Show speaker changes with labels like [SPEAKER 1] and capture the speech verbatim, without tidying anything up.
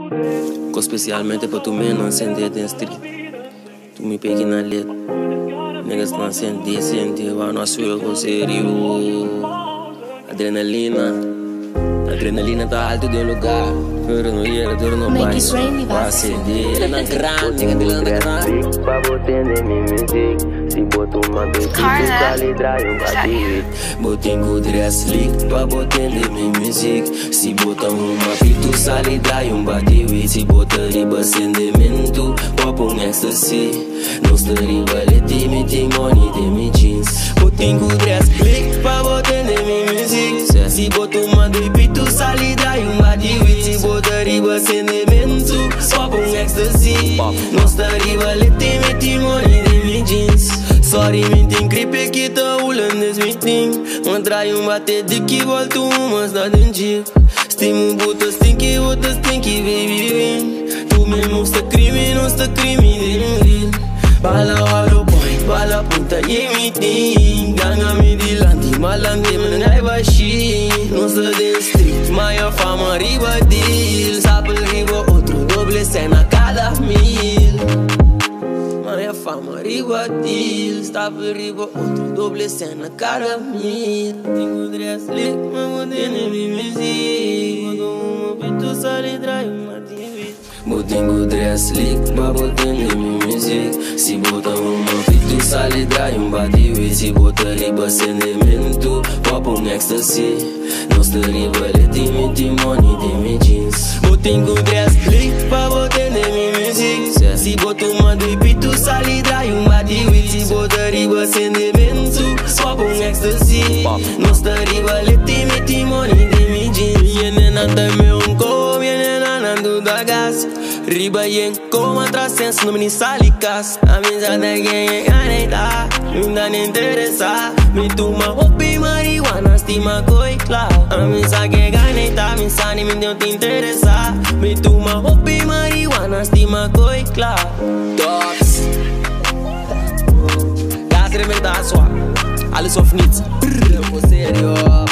[SPEAKER 1] Co especialmente para tu men não acender em street. Tu me pegue na letra. Niggas não acender, acender, vai no açúcar com sério. Adrenalina. Adrenalina tá alto de um lugar. Pero no llega, pero no baixo. Vai acender, ele na grande, nigga dele na grande.
[SPEAKER 2] Pra botar na minha music. Se botar uma baby, tu sale dry um batido.
[SPEAKER 1] Botem com dress slick, pra botar na minha music. Se botar uma baby, tu sale dry um batido. Se botar riba acendimento, pop um ecstasy. Não se riba, leti, me tem money, tem me jeans. Botem com dress slick, pra botar na minha music. Se botar uma baby, tu sale dry um batido. Se botar riba acendimento, pop um ecstasy. Não se riba, leti, me tem money, tem me jeans. Sorry, me tem creepy que tá ulando esse meeting. Mă trai un bate de que volto uma sta dentro. Stim un puto stinky, puto stinky, baby win. Tu mesmo sta crime, não sta crime de real. Bala hollow boy, bala puta e meeting. Ganga me dilanti, malangue me ngai baixi. Não sta de street, maior fama riba deal. Sabe riba outro, doble cena cada mil. Maior fama riba deal. Stava riba outro, doble cena cada mil. Tenho dress slick, mas botei na minha music. Botou uma beat, tu sale dry uma T V. Botenho dress slick, mas botei na minha music. Se botar uma beat, tu sale dry um batido. Se botar riba acendimento, pop um ecstasy. Não se riba, leti, me tem money, tem me jeans. Botenho dress slick, mas botei na minha music. Se botar uma baby, tu sale dry um batido. Se botar riba acendimento, pop um ecstasy. Não se riba, leti, me tem money, tem me jeans. Viene nada meu unco, viene nada do da gas. Riba yen como atrás senso no mini salicas. Amizade quem é caneta, não dá nem interessa. Me toma hopi marihuana, estima coi claro. Amizade quem é caneta, me sani me deu te interessa. Me toma hopi marihuana, estima coi claro. Dogs Gas reventar sua, alles auf nichts. Brrr, sério.